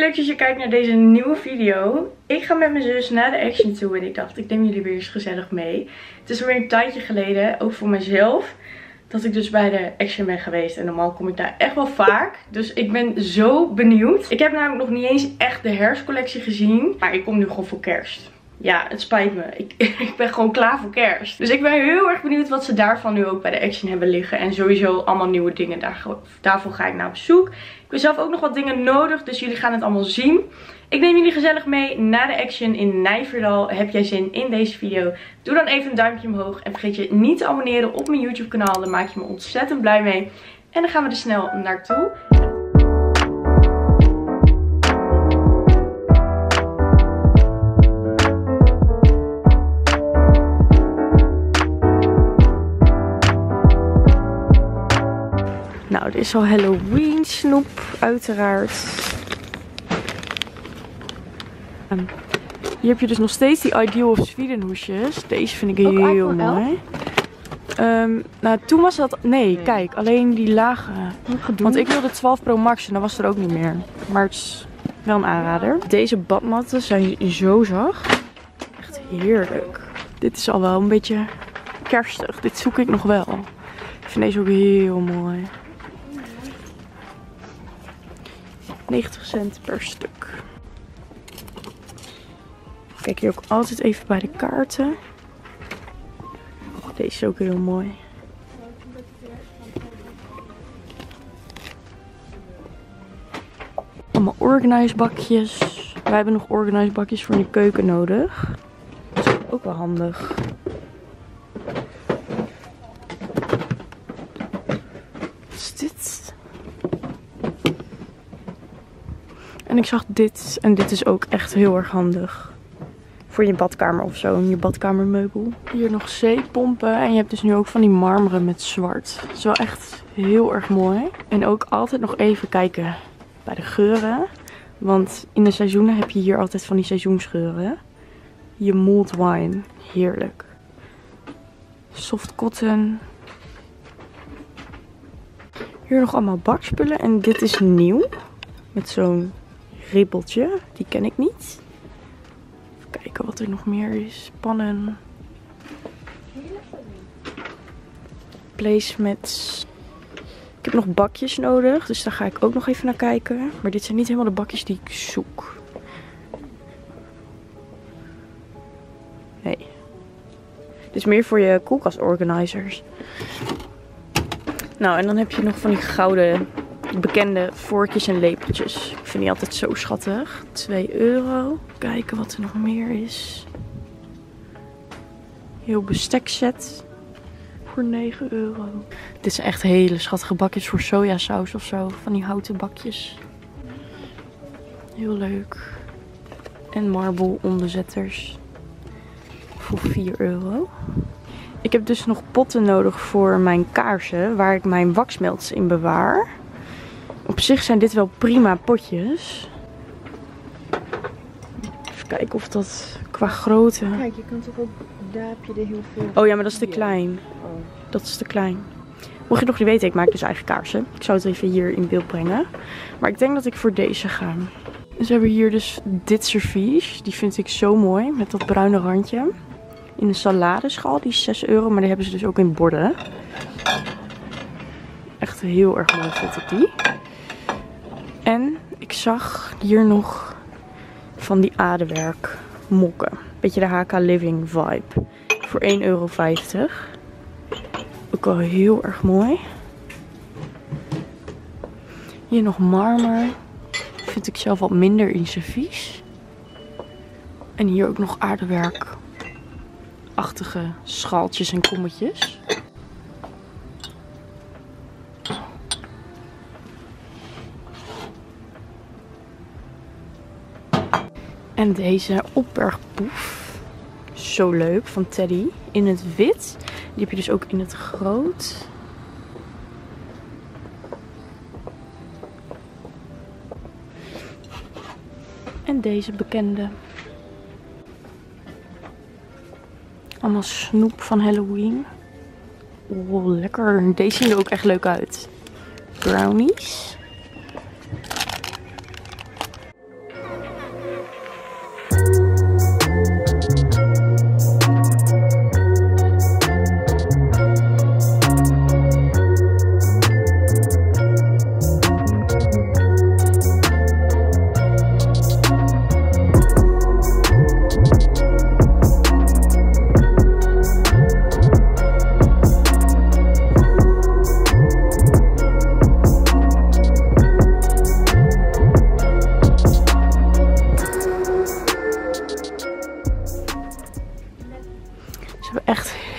leuk dat je kijkt naar deze nieuwe video. Ik ga met mijn zus naar de Action toe en ik dacht, ik neem jullie weer eens gezellig mee. Het is alweer een tijdje geleden, ook voor mezelf, dat ik dus bij de Action ben geweest. En normaal kom ik daar echt wel vaak. Dus ik ben zo benieuwd. Ik heb namelijk nog niet eens echt de herfstcollectie gezien. Maar ik kom nu gewoon voor kerst. Ja, het spijt me. Ik ben gewoon klaar voor kerst. Dus ik ben heel erg benieuwd wat ze daarvan nu ook bij de Action hebben liggen. En sowieso allemaal nieuwe dingen. Daarvoor ga ik naar op zoek. Ik heb zelf ook nog wat dingen nodig. Dus jullie gaan het allemaal zien. Ik neem jullie gezellig mee naar de Action in Nijverdal. Heb jij zin in deze video? Doe dan even een duimpje omhoog. En vergeet je niet te abonneren op mijn YouTube kanaal. Daar maak je me ontzettend blij mee. En dan gaan we er snel naartoe. Nou, dit is al Halloween snoep, uiteraard. Hier heb je dus nog steeds die Ideal of Sweden hoesjes. Deze vind ik heel mooi. Nou, toen was dat... Nee, kijk, alleen die lage. Want ik wilde 12 Pro Max en dat was er ook niet meer. Maar het is wel een aanrader. Deze badmatten zijn zo zacht. Echt heerlijk. Dit is al wel een beetje kerstig. Dit zoek ik nog wel. Ik vind deze ook heel mooi. 90 cent per stuk. Kijk hier ook altijd even bij de kaarten. Deze is ook heel mooi. Allemaal organize bakjes. Wij hebben nog organize bakjes voor in de keuken nodig. Dat is ook wel handig. Wat is dit? En ik zag dit. En dit is ook echt heel erg handig. Voor je badkamer of zo. Je badkamermeubel. Hier nog zeepompen. En je hebt dus nu ook van die marmeren met zwart. Dat is wel echt heel erg mooi. En ook altijd nog even kijken bij de geuren. Want in de seizoenen heb je hier altijd van die seizoensgeuren. Je mulled wine. Heerlijk. Soft cotton. Hier nog allemaal bakspullen. En dit is nieuw. Met zo'n ribbeltje. Die ken ik niet. Even kijken wat er nog meer is. Pannen. Placemats. Ik heb nog bakjes nodig. Dus daar ga ik ook nog even naar kijken. Maar dit zijn niet helemaal de bakjes die ik zoek. Nee. Dit is meer voor je koelkastorganizers. Nou, en dan heb je nog van die gouden bekende vorkjes en lepeltjes. Ik vind die altijd zo schattig. 2 euro. Kijken wat er nog meer is. Heel bestekset. Voor 9 euro. Dit zijn echt hele schattige bakjes voor sojasaus of zo. Van die houten bakjes. Heel leuk. En marble onderzetters. Voor 4 euro. Ik heb dus nog potten nodig voor mijn kaarsen. Waar ik mijn waxmelts in bewaar. Op zich zijn dit wel prima potjes. Even kijken of dat qua grootte... Kijk, je kan toch ook... Daar heb je er heel veel... Oh ja, maar dat is te klein. Oh. Dat is te klein. Mocht je nog niet weten, ik maak dus eigen kaarsen. Ik zou het even hier in beeld brengen. Maar ik denk dat ik voor deze ga. Dus we hebben hier dus dit servies. Die vind ik zo mooi. Met dat bruine randje. In een saladeschal. Die is 6 euro. Maar die hebben ze dus ook in borden. Echt heel erg mooi vind ik die. En ik zag hier nog van die aardewerk mokken. Beetje de HK Living vibe. Voor 1,50 euro. Ook wel heel erg mooi. Hier nog marmer. Vind ik zelf wat minder in servies. En hier ook nog aardewerk-achtige schaaltjes en kommetjes. En deze opbergpoef. Zo leuk, van Teddy. In het wit. Die heb je dus ook in het groot. En deze bekende. Allemaal snoep van Halloween. Oh, lekker. Deze zien er ook echt leuk uit. Brownies.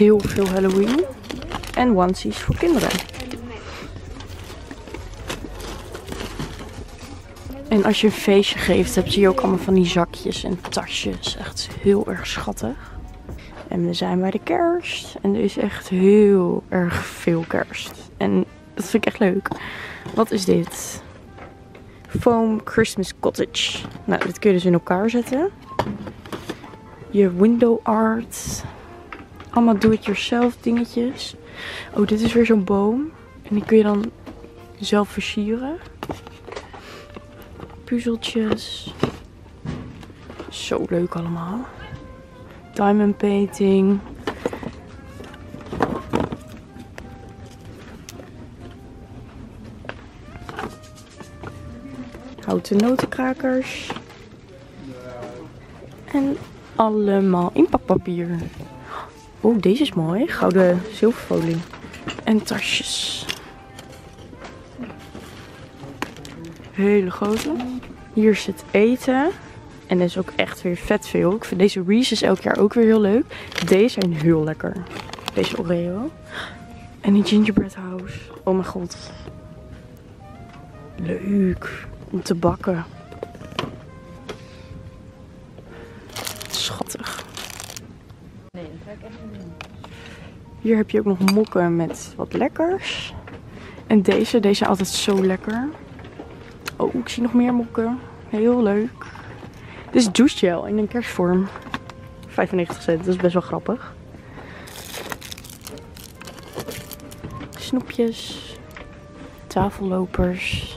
heel veel Halloween. En onesies voor kinderen. En als je een feestje geeft, heb je ook allemaal van die zakjes en tasjes. Echt heel erg schattig. En we zijn bij de kerst. En er is echt heel erg veel kerst. En dat vind ik echt leuk. Wat is dit? Foam Christmas Cottage. Nou, dit kun je dus in elkaar zetten. Je window art. Allemaal do-it-yourself dingetjes. Oh, dit is weer zo'n boom. En die kun je dan zelf versieren. Puzzeltjes. Zo leuk allemaal. Diamond painting. Houten notenkrakers. En allemaal inpakpapier. Oh, deze is mooi. Gouden zilverfolie. En tasjes. Hele grote. Hier zit eten. En dat is ook echt weer vet veel. Ik vind deze Reese's elk jaar ook weer heel leuk. Deze zijn heel lekker. Deze Oreo. En die gingerbread house. Oh mijn god. Leuk. Om te bakken. Schattig. Nee, dat ga ik echt niet doen. Hier heb je ook nog mokken met wat lekkers. En deze zijn altijd zo lekker. Oh, ik zie nog meer mokken. Heel leuk. Dit is douchegel in een kerstvorm. 95 cent, dat is best wel grappig. Snoepjes. Tafellopers.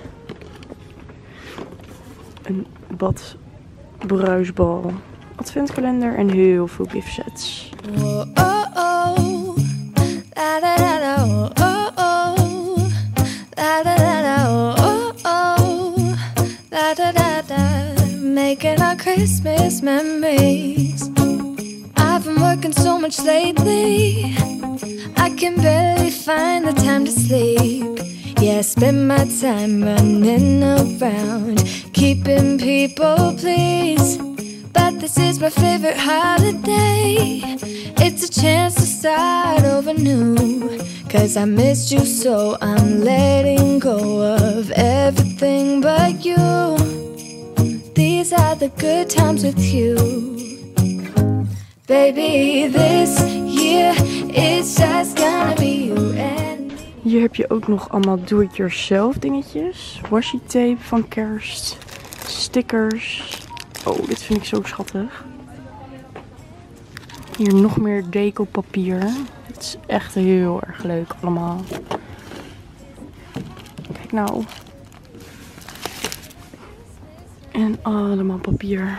Een bad bruisbal. Adventkalender en heel veel giftsets. Oh, oh, oh. La, da, da, da, oh, oh, oh. La, da, da, da, oh, oh, oh. La, da, da, da. Making our Christmas memories. I've been working so much lately, I can barely find the time to sleep. Yeah, I spend my time running around, keeping people pleased. But this is my favorite holiday. It's a chance to start over new. Cause I missed you, so I'm letting go of everything but you. These are the good times with you. Baby, this year it's just gonna be you and me. Hier heb je ook nog allemaal do-it-yourself dingetjes. Washi tape van kerst. Stickers. Oh, dit vind ik zo schattig. Hier nog meer decopapier. Het is echt heel erg leuk allemaal. Kijk nou. En allemaal papier.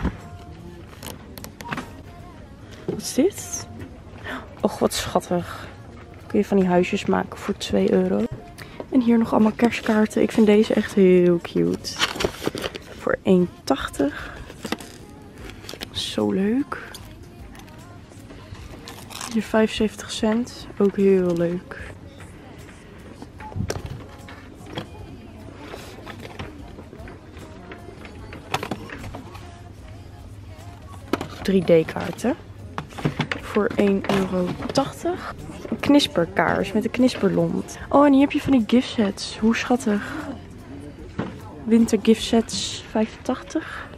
Wat is dit? Och, wat schattig. Kun je van die huisjes maken voor 2 euro. En hier nog allemaal kerstkaarten. Ik vind deze echt heel cute. Voor 1,80. Zo leuk. Hier 75 cent. Ook heel leuk. D-kaarten. Voor 1,80 euro. Een knisperkaars met een knisperlont. Oh, en hier heb je van die gift sets. Hoe schattig. Winter gift sets 85.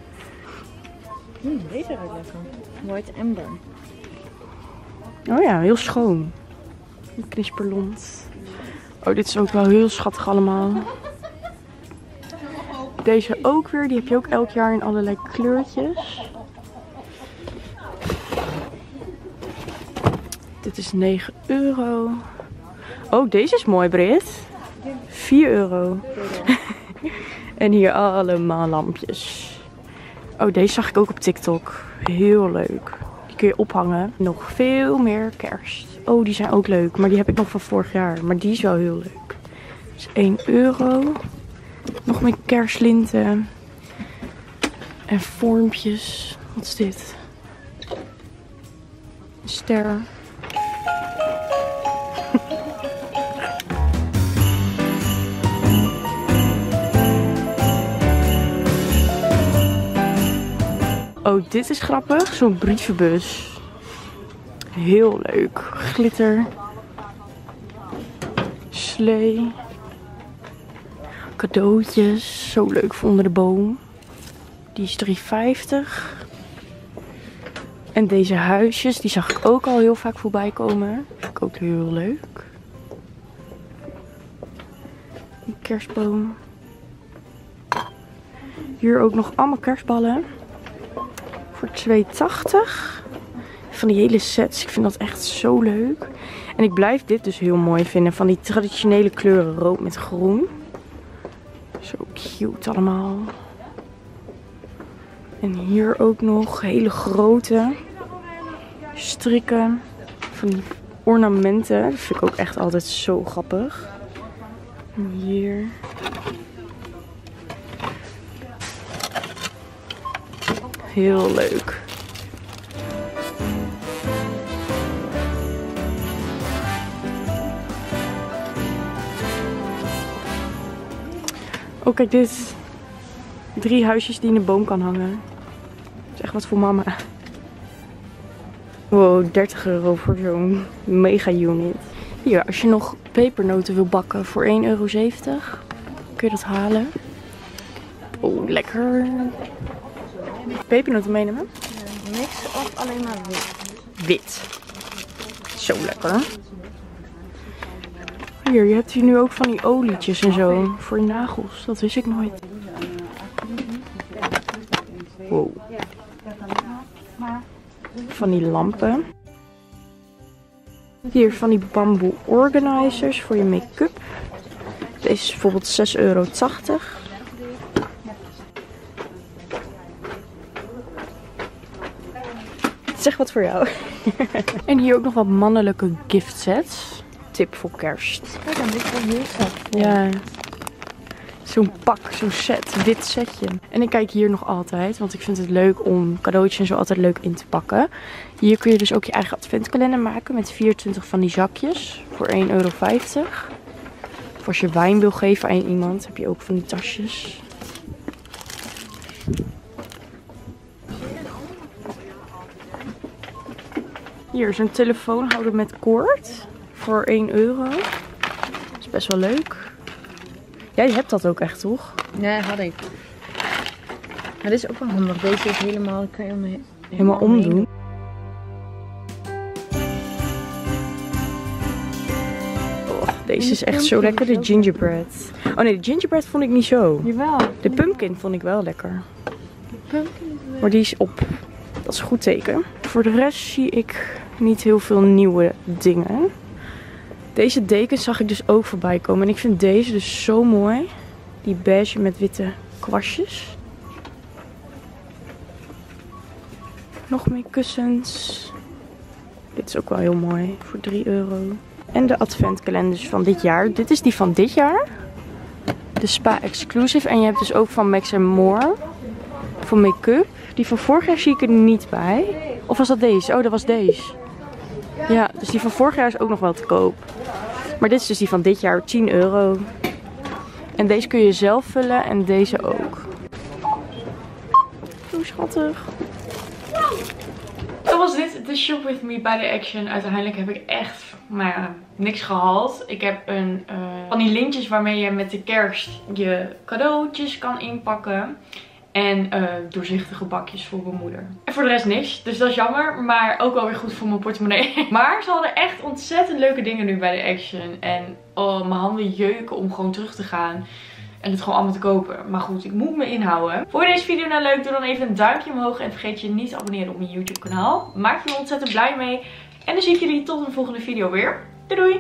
Deze ruikt lekker. White Amber. Oh ja, heel schoon. Een knisperlont. Oh, dit is ook wel heel schattig allemaal. Deze ook weer. Die heb je ook elk jaar in allerlei kleurtjes. Dit is 9 euro. Oh, deze is mooi, Brit. 4 euro. En hier allemaal lampjes. Oh, deze zag ik ook op TikTok. Heel leuk. Die kun je ophangen. Nog veel meer kerst. Oh, die zijn ook leuk. Maar die heb ik nog van vorig jaar. Maar die is wel heel leuk. Dus 1 euro. Nog meer kerstlinten. En vormpjes. Wat is dit? Een ster. Oh, dit is grappig. Zo'n brievenbus. Heel leuk. Glitter. Slee. Cadeautjes. Zo leuk voor onder de boom. Die is €3,50. En deze huisjes, die zag ik ook al heel vaak voorbij komen. Vind ik ook heel leuk. Een kerstboom. Hier ook nog allemaal kerstballen. Voor €2,80. Van die hele sets. Ik vind dat echt zo leuk. En ik blijf dit dus heel mooi vinden. Van die traditionele kleuren. Rood met groen. Zo cute allemaal. En hier ook nog hele grote strikken. Van die ornamenten. Dat vind ik ook echt altijd zo grappig. En hier. Heel leuk. Oh, kijk dit. 3 huisjes die in de boom kan hangen. Dat is echt wat voor mama. Wow, €30 voor zo'n mega unit. Hier, als je nog pepernoten wil bakken voor €1,70 kun je dat halen. Oh, lekker. Pepernoten meenemen? Mix of alleen maar wit? Wit. Zo lekker. Hier, je hebt hier nu ook van die olietjes en zo. Voor je nagels. Dat wist ik nooit. Wow. Van die lampen. Hier van die bamboe organizers voor je make-up. Deze is bijvoorbeeld €6,80. Zeg wat voor jou. En hier ook nog wat mannelijke gift sets. Tip voor kerst. Kijk, dan dit wel heel vet. Ja. Zo'n pak, zo'n set, wit setje. En ik kijk hier nog altijd, want ik vind het leuk om cadeautjes en zo altijd leuk in te pakken. Hier kun je dus ook je eigen adventkalender maken met 24 van die zakjes voor €1,50. Of als je wijn wil geven aan iemand, heb je ook van die tasjes. Hier, zo'n telefoonhouder met koord voor €1. Dat is best wel leuk. Jij hebt dat ook echt, toch? Ja, had ik. Maar dit is ook wel handig. Deze is helemaal, kan je hem Helemaal omdoen. Oh, deze is echt zo lekker, de gingerbread. Oh nee, de gingerbread vond ik niet zo. Jawel. De pumpkin vond ik wel lekker. Pumpkin is wel. Maar die is op. Dat is een goed teken. Voor de rest zie ik niet heel veel nieuwe dingen. Deze dekens zag ik dus ook voorbij komen. En ik vind deze dus zo mooi. Die beige met witte kwastjes. Nog meer kussens. Dit is ook wel heel mooi. Voor €3. En de adventkalenders van dit jaar. Dit is die van dit jaar. De Spa Exclusive. En je hebt dus ook van Max & More. Voor make-up. Die van vorig jaar zie ik er niet bij. Of was dat deze? Oh, dat was deze. Ja, dus die van vorig jaar is ook nog wel te koop. Maar dit is dus die van dit jaar, €10. En deze kun je zelf vullen en deze ook. Zo schattig. Zo was dit de shop with me bij de Action. Uiteindelijk heb ik echt, nou ja, niks gehaald. Ik heb van die lintjes waarmee je met de kerst je cadeautjes kan inpakken. En doorzichtige bakjes voor mijn moeder. En voor de rest niks. Dus dat is jammer. Maar ook wel weer goed voor mijn portemonnee. Maar ze hadden echt ontzettend leuke dingen nu bij de Action. En oh, mijn handen jeuken om gewoon terug te gaan. En het gewoon allemaal te kopen. Maar goed, ik moet me inhouden. Vond je deze video nou leuk? Doe dan even een duimpje omhoog. En vergeet je niet te abonneren op mijn YouTube kanaal. Maak je me ontzettend blij mee. En dan zie ik jullie tot een volgende video weer. Doei doei!